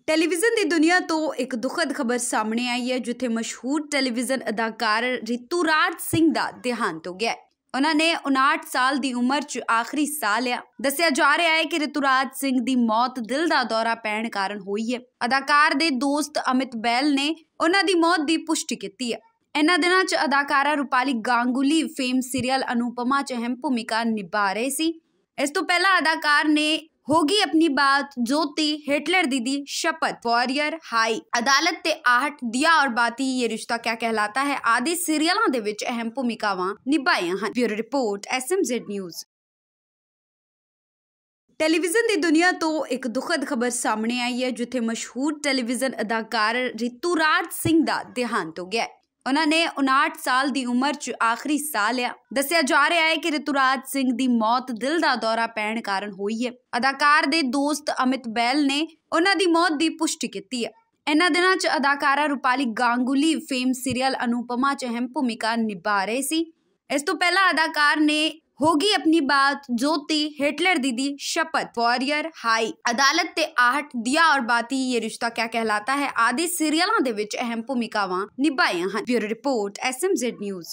Television ਦੀ ਦੁਨੀਆ ਤੋਂ ਇੱਕ ਦੁਖਦ ਖਬਰ ਸਾਹਮਣੇ ਆਈ ਹੈ ਜਿੱਥੇ ਮਸ਼ਹੂਰ ਟੈਲੀਵਿਜ਼ਨ ਅਦਾਕਾਰ ਰਿਤੂ ਰਾਜ ਸਿੰਘ ਦਾ ਦੇਹਾਂਤ ਹੋ ਗਿਆ ਹੈ। ਉਹਨਾਂ ਨੇ 59 ਸਾਲ ਦੀ ਉਮਰ 'ਚ ਆਖਰੀ ਸਾਹ ਲਿਆ। ਦੱਸਿਆ ਜਾ ਰਿਹਾ ਹੈ ਕਿ ਰਿਤੂ ਰਾਜ ਸਿੰਘ ਦੀ ਮੌਤ ਦਿਲ ਦਾ ਦੌਰਾ ਪੈਣ ਕਾਰਨ ਹੋਈ ਹੈ। ਅਦਾਕਾਰ ਦੇ ਦੋਸਤ ਅਮਿਤ ਬੈਲ ਨੇ ਉਹਨਾਂ ਦੀ ਮੌਤ ਦੀ ਪੁਸ਼ਟੀ ਕੀਤੀ ਹੈ। ਇਹਨਾਂ ਦਿਨਾਂ 'ਚ ਅਦਾਕਾਰਾ ਰੂਪਾਲੀ ਗਾਂਗੁਲੀ ਫੇਮ ਸੀਰੀਅਲ ਅਨੁਪਮਾ 'ਚ ਅਹਿਮ ਭੂਮਿਕਾ ਨਿਭਾ ਰਹੇ ਸੀ। ਇਸ ਤੋਂ ਪਹਿਲਾਂ ਅਦਾਕਾਰ ਨੇ होगी अपनी बात, ज्योति, हिटलर दीदी, शपथ, वॉरियर, हाई, अदालत ते आहट, दिया और बाती, ये रिश्ता क्या कहलाता है आदि सीरियलों दे विच अहम भूमिकावां निभाईਆਂ ਹਨ। Bureau report SMZ news. Television ਦੀ ਦੁਨੀਆ ਤੋਂ ਇੱਕ ਦੁਖਦ ਖਬਰ ਸਾਹਮਣੇ ਆਈ ਹੈ ਜਿੱਥੇ ਮਸ਼ਹੂਰ ਟੈਲੀਵਿਜ਼ਨ ਅਦਾਕਾਰ ਰਿਤੂ ਰਾਜ ਸਿੰਘ ਦਾ ਦੇਹਾਂਤ ਹੋ ਗਿਆ ਹੈ। ਉਹਨਾਂ ਨੇ 59 ਸਾਲ ਦੀ ਉਮਰ 'ਚ ਆਖਰੀ ਸਾਹ ਲਿਆ। ਦੱਸਿਆ ਜਾ ਰਿਹਾ ਹੈ ਕਿ ਰਿਤੂ ਰਾਜ ਸਿੰਘ ਦੀ ਮੌਤ ਦਿਲ ਦਾ ਦੌਰਾ ਪੈਣ ਕਾਰਨ ਹੋਈ ਹੈ। ਅਦਾਕਾਰ ਦੇ ਦੋਸਤ ਅਮਿਤ ਬੈਲ ਨੇ ਉਹਨਾਂ ਦੀ ਮੌਤ ਦੀ ਪੁਸ਼ਟੀ ਕੀਤੀ ਹੈ। ਇਹਨਾਂ ਦਿਨਾਂ 'ਚ ਅਦਾਕਾਰਾ ਰੂਪਾਲੀ ਗਾਂਗੁਲੀ ਫੇਮ ਸੀਰੀਅਲ ਅਨੁਪਮਾ 'ਚ ਅਹਿਮ ਭੂਮਿਕਾ ਨਿਭਾ ਰਹੇ ਸੀ। ਇਸ ਤੋਂ ਪਹਿਲਾਂ ਅਦਾਕਾਰ ਨੇ होगी अपनी बात, ज्योति, हिटलर दीदी, शपथ, वॉरियर, हाई, अदालत ते आहट, दिया और बाती, ये रिश्ता क्या कहलाता है आदि सीरियलों दे विच अहम भूमिकावां निभाईਆਂ ਹਨ। Bureau report SMZ news.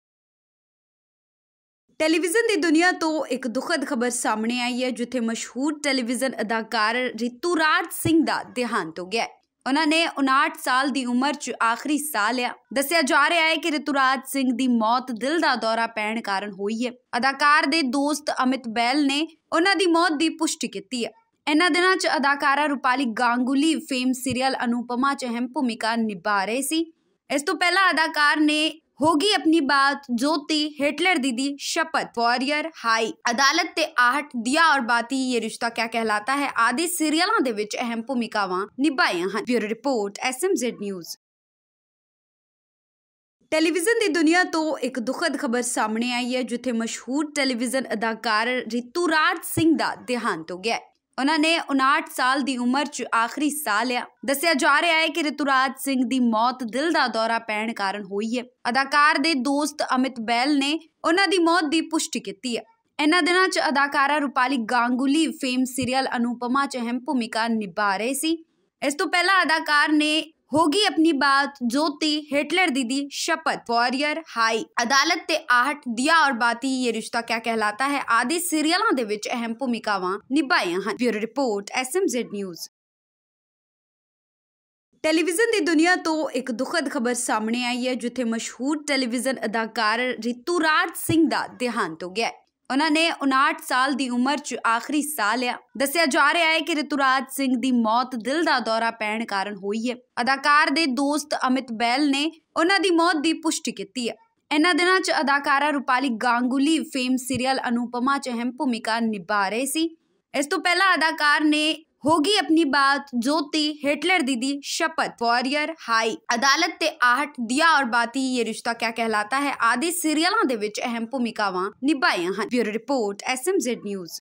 Television ਦੀ ਦੁਨੀਆ ਤੋਂ ਇੱਕ ਦੁਖਦ ਖਬਰ ਸਾਹਮਣੇ ਆਈ ਹੈ ਜਿੱਥੇ ਮਸ਼ਹੂਰ ਟੈਲੀਵਿਜ਼ਨ ਅਦਾਕਾਰ ਰਿਤੂ ਰਾਜ ਸਿੰਘ ਦਾ ਦੇਹਾਂਤ ਹੋ ਗਿਆ ਹੈ। ਉਹਨਾਂ ਨੇ 59 ਸਾਲ ਦੀ ਉਮਰ 'ਚ ਆਖਰੀ ਸਾਹ ਲਿਆ। ਦੱਸਿਆ ਜਾ ਰਿਹਾ ਹੈ ਕਿ ਰਿਤੂ ਰਾਜ ਸਿੰਘ ਦੀ ਮੌਤ ਦਿਲ ਦਾ ਦੌਰਾ ਪੈਣ ਕਾਰਨ ਹੋਈ ਹੈ। ਅਦਾਕਾਰ ਦੇ ਦੋਸਤ ਅਮਿਤ ਬੈਲ ਨੇ ਉਹਨਾਂ ਦੀ ਮੌਤ ਦੀ ਪੁਸ਼ਟੀ ਕੀਤੀ ਹੈ। ਇਹਨਾਂ ਦਿਨਾਂ 'ਚ ਅਦਾਕਾਰਾ ਰੂਪਾਲੀ ਗਾਂਗੁਲੀ ਫੇਮ ਸੀਰੀਅਲ ਅਨੁਪਮਾ 'ਚ ਅਹਿਮ ਭੂਮਿਕਾ ਨਿਭਾ ਰਹੇ ਸੀ। ਇਸ ਤੋਂ ਪਹਿਲਾਂ ਅਦਾਕਾਰ ਨੇ होगी अपनी बात, ज्योति, हिटलर दीदी, शपथ, वॉरियर, हाई, अदालत ते आहट, दिया और बाती, ये रिश्ता क्या कहलाता है आदि सीरियलों दे विच अहम भूमिकावां निभाईਆਂ ਹਨ। Bureau report SMZ news. Television ਦੀ ਦੁਨੀਆ ਤੋਂ ਇੱਕ ਦੁਖਦ ਖਬਰ ਸਾਹਮਣੇ ਆਈ ਹੈ ਜਿੱਥੇ ਮਸ਼ਹੂਰ ਟੈਲੀਵਿਜ਼ਨ ਅਦਾਕਾਰ ਰਿਤੂ ਰਾਜ ਸਿੰਘ ਦਾ ਦੇਹਾਂਤ ਹੋ ਗਿਆ ਹੈ। ਉਹਨਾਂ ਨੇ 59 ਸਾਲ ਦੀ ਉਮਰ 'ਚ ਆਖਰੀ ਸਾਹ ਲਿਆ। ਦੱਸਿਆ ਜਾ ਰਿਹਾ ਹੈ ਕਿ ਰਿਤੂ ਰਾਜ ਸਿੰਘ ਦੀ ਮੌਤ ਦਿਲ ਦਾ ਦੌਰਾ ਪੈਣ ਕਾਰਨ ਹੋਈ ਹੈ। ਅਦਾਕਾਰ ਦੇ ਦੋਸਤ ਅਮਿਤ ਬੈਲ ਨੇ ਉਹਨਾਂ ਦੀ ਮੌਤ ਦੀ ਪੁਸ਼ਟੀ ਕੀਤੀ ਹੈ। ਇਹਨਾਂ ਦਿਨਾਂ 'ਚ ਅਦਾਕਾਰਾ ਰੂਪਾਲੀ ਗਾਂਗੁਲੀ ਫੇਮ ਸੀਰੀਅਲ ਅਨੁਪਮਾ 'ਚ ਅਹਿਮ ਭੂਮਿਕਾ ਨਿਭਾ ਰਹੇ ਸੀ। ਇਸ ਤੋਂ ਪਹਿਲਾਂ ਅਦਾਕਾਰ ਨੇ होगी अपनी बात, ज्योति, हिटलर दीदी, शपथ, वॉरियर, हाई, अदालत ते आहट, दिया और बाती, ये रिश्ता क्या कहलाता है आदि सीरियलों दे विच अहम भूमिकावां निभाईਆਂ ਹਨ। Bureau report SMZ news. Television ਦੀ ਦੁਨੀਆ ਤੋਂ ਇੱਕ ਦੁਖਦ ਖਬਰ ਸਾਹਮਣੇ ਆਈ ਹੈ ਜਿੱਥੇ ਮਸ਼ਹੂਰ ਟੈਲੀਵਿਜ਼ਨ ਅਦਾਕਾਰ ਰਿਤੂ ਰਾਜ ਸਿੰਘ ਦਾ ਦੇਹਾਂਤ ਹੋ ਗਿਆ ਹੈ। ਉਹਨਾਂ ਨੇ 59 ਸਾਲ ਦੀ ਉਮਰ 'ਚ ਆਖਰੀ ਸਾਹ ਲਿਆ। ਦੱਸਿਆ ਜਾ ਰਿਹਾ ਹੈ ਕਿ ਰਿਤੂ ਰਾਜ ਸਿੰਘ ਦੀ ਮੌਤ ਦਿਲ ਦਾ ਦੌਰਾ ਪੈਣ ਕਾਰਨ ਹੋਈ ਹੈ। ਅਦਾਕਾਰ ਦੇ ਦੋਸਤ ਅਮਿਤ ਬੈਲ ਨੇ ਉਹਨਾਂ ਦੀ ਮੌਤ ਦੀ ਪੁਸ਼ਟੀ ਕੀਤੀ ਹੈ। ਇਹਨਾਂ ਦਿਨਾਂ 'ਚ ਅਦਾਕਾਰਾ ਰੂਪਾਲੀ ਗਾਂਗੁਲੀ ਫੇਮ ਸੀਰੀਅਲ ਅਨੁਪਮਾ 'ਚ ਅਹਿਮ ਭੂਮਿਕਾ ਨਿਭਾ ਰਹੇ ਸੀ। ਇਸ ਤੋਂ ਪਹਿਲਾਂ ਅਦਾਕਾਰ ਨੇ होगी अपनी बात, ज्योति, हिटलर दीदी, शपथ, वॉरियर, हाई, अदालत ते आहट, दिया और बाती, ये रिश्ता क्या कहलाता है आदि सीरियलों दे विच अहम भूमिकावां निभाईਆਂ ਹਨ। Bureau report SMZ news.